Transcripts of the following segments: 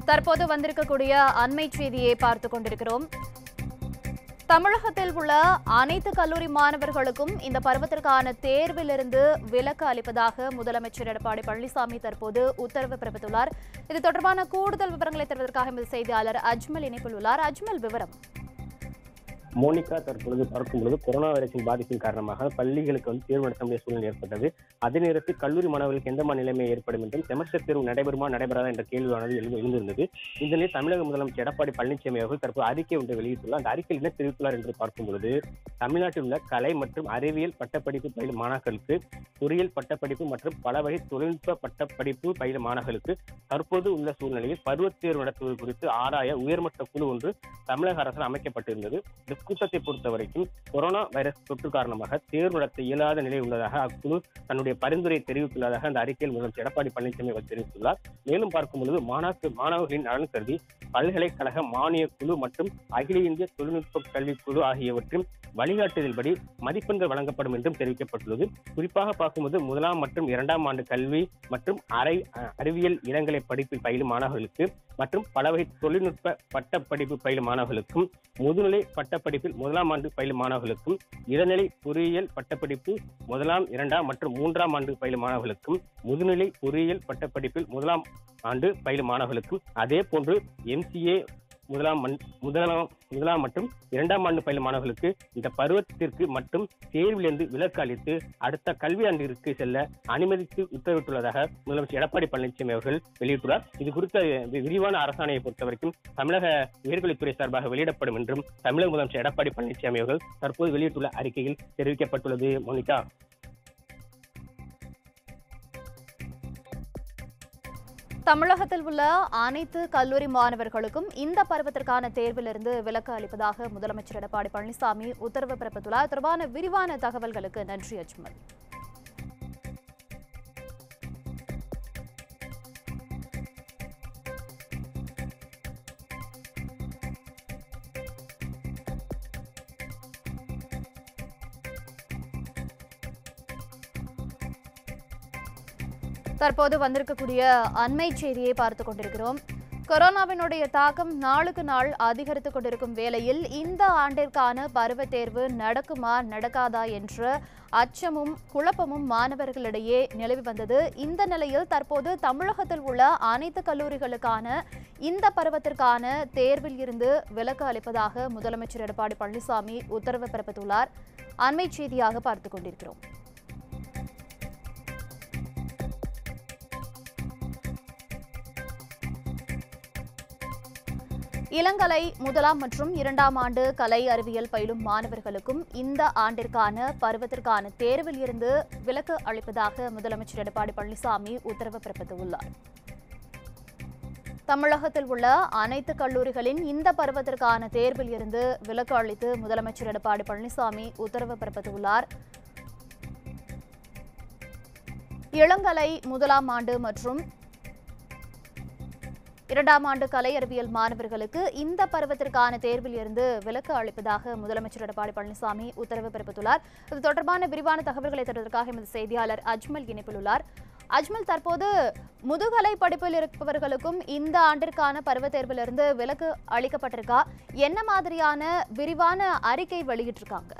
தற்போது வந்திருக்கக்கூடிய அண்மை செய்தியை பார்த்துக் கொண்டிருக்கிறோம். தமிழகத்தில் உள்ள அனைத்து கல்லூரி மாணவர்களுக்கும் இந்த பருவத்திற்கான தேர்விலிருந்து விலக்கு அளிப்பதாக முதலமைச்சர் எடப்பாடி பழனிசாமி தற்போது உத்தரவு பிறப்பித்துள்ளார். இது தொடர்பான கூடுதல் விவரங்களை தருவதற்காக எமது செய்தியாளர் அஜ்மல் இணைப்பில் உள்ளார். அஜ்மல், விவரம். மோனிகா, தற்பொழுது பார்க்கும்பொழுது கொரோனா வைரஸின் பாதிப்பின் காரணமாக பள்ளிகளுக்கு தேர்வு நடத்த முடிய சூழ்நிலை ஏற்பட்டது. அதே நேரத்தில் கல்லூரி மாணவர்களுக்கு எந்த மாதிரி நிலைமை ஏற்படும் என்றும் செமஸ்டர் தேர்வு நடைபெறுமா நடைபெறாதா என்ற கேள்வியானது எழுந்திருந்தது. இந்த நிலையில் தமிழக முதலமைச்சர் எடப்பாடி பழனிசாமி அவர்கள் தற்போது அறிக்கை ஒன்றை வெளியிட்டுள்ளார். அந்த அறிக்கையில் என்ன தெரிவித்துள்ளார் என்று பார்க்கும்பொழுது, தமிழ்நாட்டில் உள்ள கலை மற்றும் அறிவியல் பட்டப்படிப்பு பயிலும் மாணவர்களுக்கு, பொறியியல் பட்டப்படிப்பு மற்றும் பல வகை தொழில்நுட்ப பட்டப்படிப்பு பயிலும் மாணவர்களுக்கு தற்போது உள்ள சூழ்நிலையில் பருவத் தேர்வு நடத்துவது குறித்து ஆராய உயர்மட்ட குழு ஒன்று தமிழக அரசால் அமைக்கப்பட்டிருந்தது. கூட்டத்தை பொறுத்த வரைக்கும் கொரோனா வைரஸ் தொற்று காரணமாக தேர்வு நடத்த இயலாத நிலை உள்ளதாக அக்குழு தன்னுடைய பரிந்துரையை தெரிவித்துள்ளதாக அந்த அறிக்கையில் முதலமைச்சர் எடப்பாடி பழனிசாமி அவர் தெரிவித்துள்ளார். மேலும் பார்க்கும்பொழுது மாணவர்களின் நலன் கருதி பல்கலைக்கழக மானிய குழு மற்றும் அகில இந்திய தொழில்நுட்ப கல்விக் குழு ஆகியவற்றின் வழிகாட்டுதல்படி மதிப்பெண்கள் வழங்கப்படும் என்றும் தெரிவிக்கப்பட்டுள்ளது. குறிப்பாக பார்க்கும்போது முதலாம் மற்றும் இரண்டாம் ஆண்டு கல்வி மற்றும் அறிவியல் இளங்கலை படிப்பில் பயிலும் மாணவர்களுக்கு மற்றும் பலவகை தொழில்நுட்ப பட்டப்படிப்பு பயிலும் மாணவர்களுக்கும், முதுநிலை பட்டப்படிப்பில் முதலாம் ஆண்டு பயிலும் மாணவர்களுக்கும், இளநிலை பொறியியல் பட்டப்படிப்பு முதலாம், இரண்டாம் மற்றும் மூன்றாம் ஆண்டு பயிலும் மாணவர்களுக்கும், முதுநிலை பொறியியல் பட்டப்படிப்பில் முதலாம் ஆண்டு பயிலும் மாணவர்களுக்கும், அதே போன்று MCA முதலாம் மற்றும் இரண்டாம் ஆண்டு பயிலும் மாணவர்களுக்கு இந்த பருவத்திற்கு மட்டும் தேர்விலிருந்து விலக்கு அளித்து அடுத்த கல்வியாண்டிற்கு செல்ல அனுமதித்து உத்தரவிட்டுள்ளதாக முதலமைச்சர் எடப்பாடி பழனிசாமி அவர்கள் வெளியிட்டுள்ளார். இது குறித்த விரிவான அரசாணையை பொறுத்தவரைக்கும் தமிழக உயர்கல்வித்துறை சார்பாக வெளியிடப்படும் என்றும் தமிழக முதலமைச்சர் எடப்பாடி பழனிசாமி அவர்கள் தற்போது வெளியிட்டுள்ள அறிக்கையில் தெரிவிக்கப்பட்டுள்ளது. மோனிகா. தமிழகத்தில் உள்ள அனைத்து கல்லூரி மாணவர்களுக்கும் இந்த பருவத்திற்கான தேர்விலிருந்து விலக்கு அளிப்பதாக முதலமைச்சர் எடப்பாடி பழனிசாமி உத்தரவு பிறப்பித்துள்ளார். தொடர்பான விரிவான தகவல்களுக்கு நன்றி அஜ்மல். தற்போது வந்திருக்கக்கூடிய அண்மை செய்தியை பார்த்துக் கொண்டிருக்கிறோம். கொரோனாவினுடைய தாக்கம் நாளுக்கு நாள் அதிகரித்துக் கொண்டிருக்கும் வேளையில் இந்த ஆண்டிற்கான பருவத் தேர்வு நடக்குமா நடக்காதா என்ற அச்சமும் குழப்பமும் மாணவர்களிடையே நிலவி வந்தது. இந்த நிலையில் தற்போது தமிழகத்தில் உள்ள அனைத்து கல்லூரிகளுக்கான இந்த பருவத்திற்கான தேர்வில் இருந்து விலக்கு அளிப்பதாக முதலமைச்சர் எடப்பாடி பழனிசாமி உத்தரவு பிறப்பித்துள்ளார். அண்மை செய்தியாக பார்த்துக் கொண்டிருக்கிறோம். இளங்கலை முதலாம் மற்றும் இரண்டாம் ஆண்டு கலை அறிவியல் பயிலும் மாணவர்களுக்கும் இந்த ஆண்டிற்கான பருவத்திற்கான தேர்வில் இருந்து விலக்கு அளிப்பதாக முதலமைச்சர் எடப்பாடி பழனிசாமி உத்தரவு பிறப்பித்துள்ளார். தமிழகத்தில் உள்ள அனைத்து கல்லூரிகளின் இந்த பருவத்திற்கான தேர்வில் இருந்து விலக்கு அளித்து முதலமைச்சர் எடப்பாடி பழனிசாமி உத்தரவு பிறப்பித்துள்ளார். இளங்கலை முதலாம் ஆண்டு மற்றும் இரண்டாம் ஆண்டு கலை அறிவியல் மாணவர்களுக்கு இந்த பருவத்திற்கான தேர்வில் இருந்து விலக்கு அளிப்பதாக முதலமைச்சர் எடப்பாடி பழனிசாமி உத்தரவு பிறப்பித்துள்ளார். இது தொடர்பான விரிவான தகவல்களை தருவதற்காக எமது செய்தியாளர் அஜ்மல் இணைப்பில் உள்ளார். அஜ்மல், தற்போது முதுகலை படிப்பில் இருப்பவர்களுக்கும் இந்த ஆண்டிற்கான பருவத் தேர்விலிருந்து விலக்கு அளிக்கப்பட்டிருக்கா? என்ன மாதிரியான விரிவான அறிக்கை வெளியிட்டிருக்காங்க?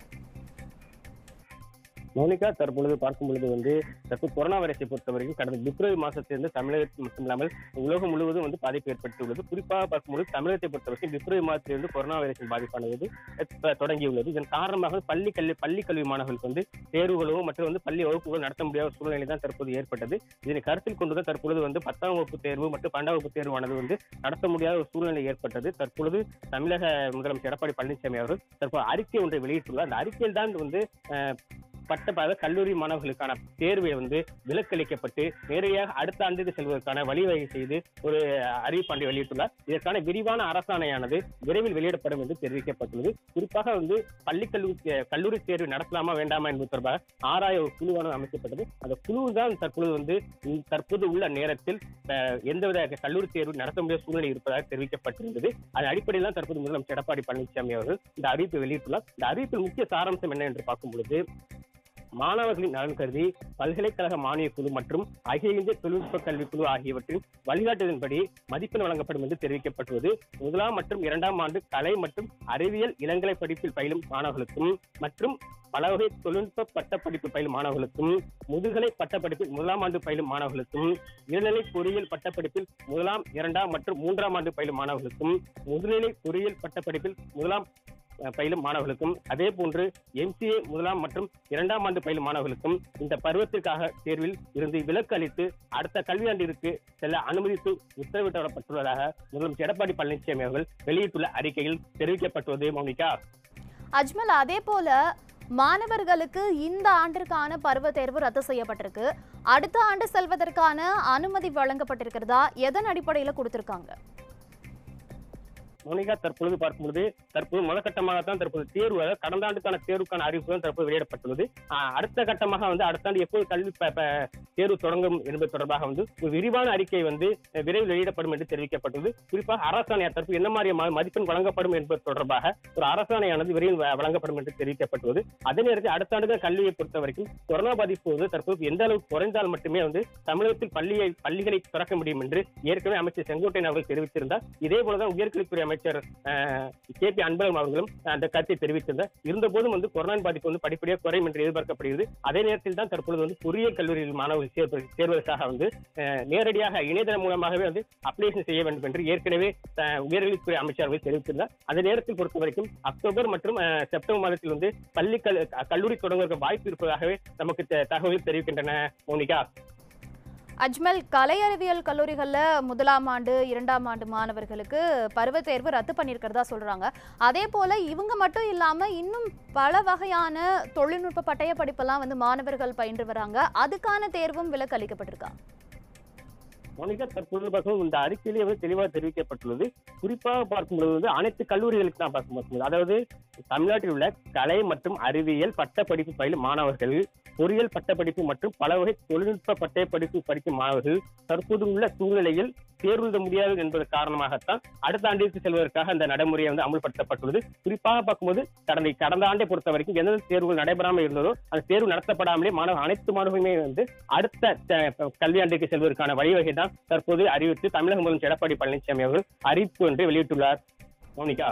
மோனிகா, தற்பொழுது பார்க்கும் பொழுது தற்போது கொரோனா வைரஸை பொறுத்தவரைக்கும் கடந்த பிப்ரவரி மாதத்திலிருந்து தமிழகத்தில் மட்டுமில்லாமல் உலகம் முழுவதும் பாதிப்பு ஏற்பட்டுள்ளது. குறிப்பாக பார்க்கும்போது தமிழகத்தை பொறுத்தவரைக்கும் பிப்ரவரி மாதத்திலிருந்து கொரோனா வைரஸின் பாதிப்பானது தொடங்கியுள்ளது. இதன் காரணமாக பள்ளி கல்வி மாணவர்களுக்கு தேர்வுகளோ மற்றும் பள்ளி வகுப்புகள் நடத்த முடியாத சூழ்நிலை தான் தற்போது ஏற்பட்டது. இதனை கருத்தில் கொண்டுதான் தற்பொழுது 10ஆம் வகுப்பு தேர்வு மற்றும் 12ஆம் வகுப்பு தேர்வானது நடத்த முடியாத ஒரு சூழ்நிலை ஏற்பட்டது. தற்பொழுது தமிழக முதலமைச்சர் எடப்பாடி பழனிசாமி அவர்கள் தற்போது அறிக்கை ஒன்றை வெளியிட்டுள்ளார். அந்த அறிக்கையில் தான் பட்டப்படிப்பு கல்லூரி மாணவர்களுக்கான தேர்வை விலக்களிக்கப்பட்டு நேரடியாக அடுத்த ஆண்டுக்கு செல்வதற்கான வழிவகை செய்து ஒரு அறிவிப்பாண்டை வெளியிட்டுள்ளார். இதற்கான விரிவான அரசாணையானது விரைவில் வெளியிடப்படும் என்று தெரிவிக்கப்பட்டுள்ளது. குறிப்பாக கல்லூரி தேர்வு நடத்தலாமா வேண்டாமா என்பது தொடர்பாக ஆராய ஒரு குழுவானது அமைக்கப்பட்டது. அந்த குழு தான் தற்போது உள்ள நேரத்தில் எந்தவித கல்லூரி தேர்வு நடத்த முடியாத சூழ்நிலை இருப்பதாக தெரிவிக்கப்பட்டிருந்தது. அதன் அடிப்படையில் தான் தற்போது முதலமைச்சர் எடப்பாடி பழனிசாமி அவர்கள் இந்த அறிவிப்பை வெளியிட்டுள்ளார். இந்த அறிவிப்பில் முக்கிய சாராம்சம் என்ன என்று பார்க்கும் பொழுது, மாணவர்களின் நலன் கருதி பல்கலைக்கழக மானியக் குழு மற்றும் அகில இந்திய தொழில்நுட்ப கல்விக் குழு ஆகியவற்றின் வழிகாட்டுதலின்படி மதிப்பெண் வழங்கப்படும் என்று தெரிவிக்கப்பட்டுள்ளது. முதலாம் மற்றும் இரண்டாம் ஆண்டு கலை மற்றும் அறிவியல் இளங்கலை படிப்பில் பயிலும் மாணவர்களுக்கும் மற்றும் பல வகை தொழில்நுட்ப பட்டப்படிப்பு பயிலும் மாணவர்களுக்கும், முதுகலை பட்டப்படிப்பில் முதலாம் ஆண்டு பயிலும் மாணவர்களுக்கும், இளநிலை பொறியியல் பட்டப்படிப்பில் முதலாம், இரண்டாம் மற்றும் மூன்றாம் ஆண்டு பயிலும் மாணவர்களுக்கும், முதுநிலை பொறியியல் பட்டப்படிப்பில் முதலாம் பயிலும் மாணவர்களுக்கும், அதே போன்று MCA முதலாம் மற்றும் இரண்டாம் ஆண்டு பயிலும் மாணவர்களுக்கும் இந்த பருவத்திற்காக தேர்வில் இருந்து விலக்கு அளித்து அடுத்த கல்வியாண்டிற்கு செல்ல அனுமதித்து உத்தரவிடப்பட்டுள்ளதாக முதலமைச்சர் எடப்பாடி பழனிசாமி அவர்கள் வெளியிட்டுள்ள அறிக்கையில் தெரிவிக்கப்பட்டுள்ளது. மோனிகா. அஜ்மல், அதே போல மாணவர்களுக்கு இந்த ஆண்டிற்கான பருவ தேர்வு ரத்து செய்யப்பட்டிருக்கு. அடுத்த ஆண்டு செல்வதற்கான அனுமதி வழங்கப்பட்டிருக்கிறதா? எதன் அடிப்படையில் கொடுத்திருக்காங்க? மோனிகா, தற்பொழுது பார்க்கும்போது முதற்கட்டமாகத்தான் தற்போது தேர்வு, கடந்த ஆண்டுக்கான தேர்வுக்கான அறிவிப்பு தான் தற்போது வெளியிடப்பட்டுள்ளது. அடுத்த கட்டமாக அடுத்த ஆண்டு எப்போது கல்வி தேர்வு தொடங்கும் என்பது தொடர்பாக ஒரு விரிவான அறிக்கை விரைவில் வெளியிடப்படும் என்று தெரிவிக்கப்பட்டுள்ளது. குறிப்பாக அரசாணை தரப்பு என்ன மாதிரி மதிப்பெண் வழங்கப்படும் என்பது தொடர்பாக ஒரு அரசாணையானது விரைவில் வழங்கப்படும் என்று தெரிவிக்கப்பட்டுள்ளது. அதே நேரத்தில் அடுத்த ஆண்டு கல்வியை பொறுத்த வரைக்கும் கொரோனா பாதிப்பு தற்போது எந்த அளவுக்கு குறைந்தால் மட்டுமே தமிழகத்தில் பள்ளிகளை திறக்க முடியும் என்று ஏற்கனவே அமைச்சர் செங்கோட்டையன் அவர்கள் தெரிவித்திருந்தார். இதே போலதான் உயர்கல்வித்துறை அமைச்சர் KP அன்பழகன் அவர்களும் அந்த கருத்தை தெரிவித்திருந்தார். இருந்தபோதும் கொரோனா பாதிப்பு படிப்படியாக குறையும் என்று எதிர்பார்க்கப்படுகிறது. அதே நேரத்தில் தான் தற்பொழுது பொறியியல் கல்லூரியில் மாணவர்கள் சேர்வதற்காக நேரடியாக இணையதளம் மூலமாகவே அப்ளிகேஷன் செய்ய வேண்டும் என்று ஏற்கனவே உயர்கல்வித்துறை அமைச்சர்கள் தெரிவித்திருந்தார். அதே நேரத்தில் பொறுத்த வரைக்கும் அக்டோபர் மற்றும் செப்டம்பர் மாதத்தில் கல்லூரி தொடங்குவதற்கு வாய்ப்பு இருப்பதாகவே நமக்கு தகவல் தெரிவிக்கின்றன. மோனிகா. அஜ்மல், கலை அறிவியல் கல்லூரிகளில் முதலாம் ஆண்டு இரண்டாம் ஆண்டு மாணவர்களுக்கு பருவ தேர்வு ரத்து பண்ணியிருக்கிறதா சொல்றாங்க. அதே போல இவங்க மட்டும் இல்லாம இன்னும் பல வகையான தொழில்நுட்ப பட்டய படிப்பெல்லாம் மாணவர்கள் பயின்று வராங்க. அதுக்கான தேர்வும் விலக்கு அளிக்கப்பட்டிருக்கா? மோனிகா, தற்போது பார்க்கும் இந்த அறிக்கையிலே தெளிவாக தெரிவிக்கப்பட்டுள்ளது. குறிப்பாக பார்க்கும்போது அனைத்து கல்லூரிகளுக்கு தான் பார்க்கும்போது, அதாவது தமிழ்நாட்டில் உள்ள கலை மற்றும் அறிவியல் பட்டப்படிப்பு பயிலும் மாணவர்கள், பொறியியல் பட்டப்படிப்பு மற்றும் பல வகை தொழில்நுட்ப பட்டய படிப்பு படிக்கும் மாணவர்கள் தற்போது உள்ள சூழ்நிலையில் தேர்வு எழுத முடியாது என்பது காரணமாகத்தான் அடுத்த ஆண்டிற்கு செல்வதற்காக அந்த நடைமுறையை அமல்படுத்தப்பட்டுள்ளது. குறிப்பாக பார்க்கும்போது கடந்த ஆண்டை பொறுத்த வரைக்கும் எந்தெந்த தேர்வுகள் நடைபெறாமல் இருந்ததோ அந்த தேர்வு நடத்தப்படாமலே அனைத்து மாணவர்களுமே அடுத்த கல்வியாண்டிற்கு செல்வதற்கான வழிவகை தான் தற்போது அறிவித்து தமிழக முதலமைச்சர் எடப்பாடி பழனிசாமி அவர்கள் அறிவிப்பு ஒன்றை வெளியிட்டுள்ளார். மோனிகா.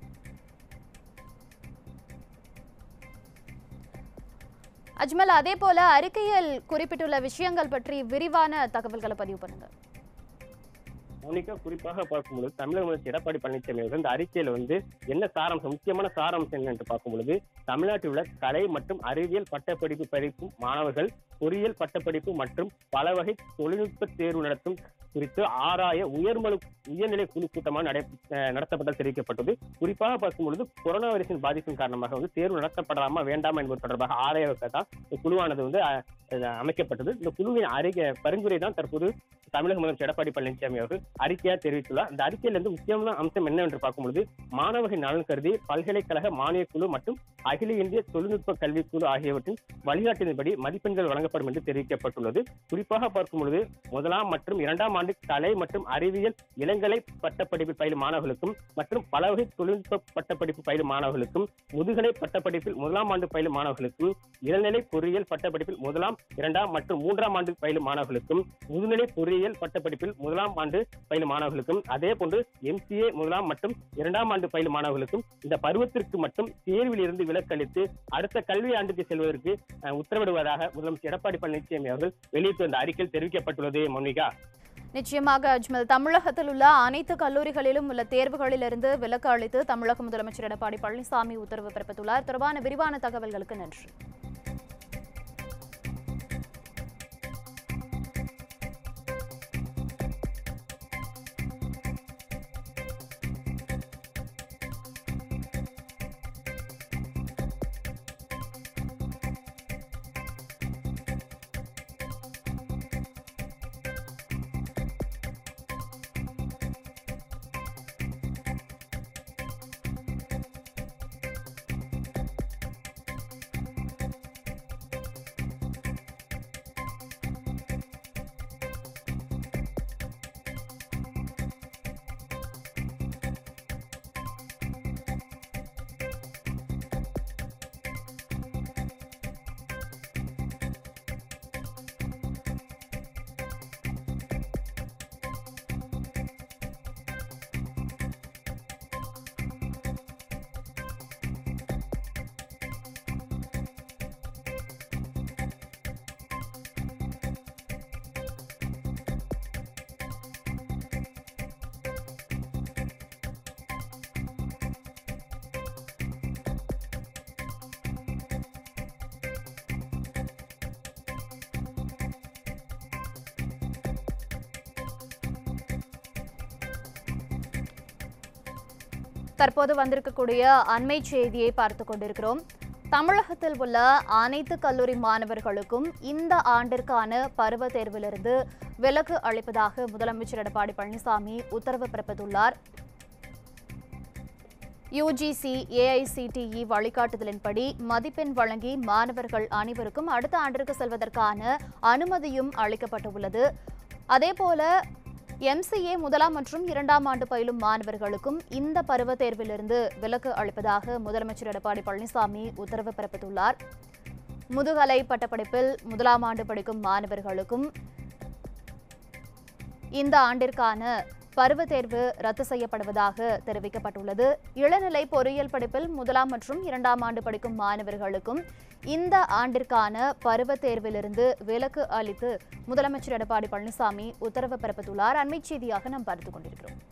அஜ்மல், அதே போல அறிக்கையில் குறிப்பிட்டுள்ள விஷயங்கள் பற்றி விரிவான தகவல்களை பதிவு பண்ணுங்க. மோனிகா, குறிப்பாக பார்க்கும்போது தமிழக முதலமைச்சர் எடப்பாடி பழனிசாமி அவர்கள் இந்த அறிக்கையில என்ன சாராம்சம், முக்கியமான சாராம்சம் என்ன என்று பார்க்கும்பொழுது, தமிழ்நாட்டில் உள்ள கலை மற்றும் அறிவியல் பட்டப்படிப்பு படிக்கும் மாணவர்கள் பொறியியல் பட்டப்படிப்பு மற்றும் பல வகை தொழில்நுட்ப தேர்வு நடத்தும் குறித்து ஆராய உயர்நிலை குழு கூட்டமாக நடத்தப்பட்ட தெரிவிக்கப்பட்டது. குறிப்பாக பார்க்கும்பொழுது கொரோனா வைரஸின் பாதிப்பின் காரணமாக தேர்வு நடத்தப்படலாமா வேண்டாமா என்பது தொடர்பாக ஆராயத்தான் குழுவானது அமைக்கப்பட்டது. இந்த குழுவின் பரிந்துரை தான் தற்போது தமிழக முதலமைச்சர் எடப்பாடி பழனிசாமி அவர்கள் அறிக்கையா தெரிவித்துள்ளார். இந்த அறிக்கையில முக்கியமான அம்சம் என்னவென்று பார்க்கும்பொழுது, மாணவர்கள் நலன் கருதி பல்கலைக்கழக மானியக் குழு மற்றும் அகில இந்திய தொழில்நுட்ப கல்விக் குழு ஆகியவற்றின் வழிகாட்டின்படி மதிப்பெண்கள் வழங்கப்படும் என்று தெரிவிக்கப்பட்டுள்ளது. குறிப்பாக பார்க்கும்பொழுது முதலாம் மற்றும் இரண்டாம் ஆண்டு கலை மற்றும் அறிவியல் இளங்கலை பட்டப்படிப்பில் பயிலும் மாணவர்களுக்கும் மற்றும் பல வகை தொழில்நுட்ப பட்டப்படிப்பு பயிலும் மாணவர்களுக்கும், முதுகலை பட்டப்படிப்பில் முதலாம் ஆண்டு பயிலும் மாணவர்களுக்கும், இளநிலை பொறியியல் பட்டப்படிப்பில் முதலாம், இரண்டாம் மற்றும் மூன்றாம் ஆண்டு பயிலும் மாணவர்களுக்கும், முதுநிலை பொறியியல் பட்டப்படிப்பில் முதலாம் ஆண்டு பயிலும் மாணவர்களுக்கும், அதே போன்று MCA முதலாம் மற்றும் இரண்டாம் ஆண்டு பயிலும் மாணவர்களுக்கும் இந்த பருவத்திற்கு மட்டும் தேர்வில் இருந்து விலக்கு அளித்து அடுத்த கல்வி ஆண்டுக்கு செல்வதற்கு உத்தரவிடுவதாக முதலமைச்சர் எடப்பாடி பழனிசாமி அவர்கள் வெளியிட்டு வந்த அறிக்கையில் தெரிவிக்கப்பட்டுள்ளது. மோனிகா. நிச்சயமாக அஜ்மல், தமிழகத்தில் உள்ள அனைத்து கல்லூரிகளிலும் உள்ள தேர்வுகளிலிருந்து விலக்கு அளித்து தமிழக முதலமைச்சர் எடப்பாடி பழனிசாமி உத்தரவு பிறப்பித்துள்ளார். தொடர்பான விரிவான தகவல்களுக்கு நன்றி. தற்போது வந்திருக்கக்கூடிய அண்மை செய்தியை பார்த்து கொண்டிருக்கிறோம். தமிழகத்தில் உள்ள அனைத்து கல்லூரி மாணவர்களுக்கும் இந்த ஆண்டிற்கான பருவத் தேர்விலிருந்து விலக்கு அளிப்பதாக முதலமைச்சர் எடப்பாடி பழனிசாமி உத்தரவு பிறப்பித்துள்ளார். யுஜிசி ஏஐசிடிஇ வழிகாட்டுதலின்படி மதிப்பெண் வழங்கி மாணவர்கள் அனைவருக்கும் அடுத்த ஆண்டிற்கு செல்வதற்கான அனுமதியும் அளிக்கப்பட்டுள்ளது. அதேபோல எம்சிஏ முதலாம் மற்றும் இரண்டாம் ஆண்டு பயிலும் மாணவர்களுக்கும் இந்த பருவத் தேர்விலிருந்து விலக்கு அளிப்பதாக முதலமைச்சர் எடப்பாடி பழனிசாமி உத்தரவு பிறப்பித்துள்ளார். முதுகலை பட்டப்படிப்பில் முதலாம் ஆண்டு படிக்கும் மாணவர்களுக்கும் இந்த ஆண்டிற்கான பருவத் தேர்வு ரத்து செய்யப்படுவதாக தெரிவிக்கப்பட்டுள்ளது. இளநிலை பொறியியல் படிப்பில் முதலாம் மற்றும் இரண்டாம் ஆண்டு படிக்கும் மாணவர்களுக்கும் இந்த ஆண்டிற்கான பருவத் தேர்விலிருந்து விலக்கு அளித்து முதலமைச்சர் எடப்பாடி பழனிசாமி உத்தரவு பிறப்பித்துள்ளார். அண்மைச் செய்தியாக நாம் பார்த்துக் கொண்டிருக்கிறோம்.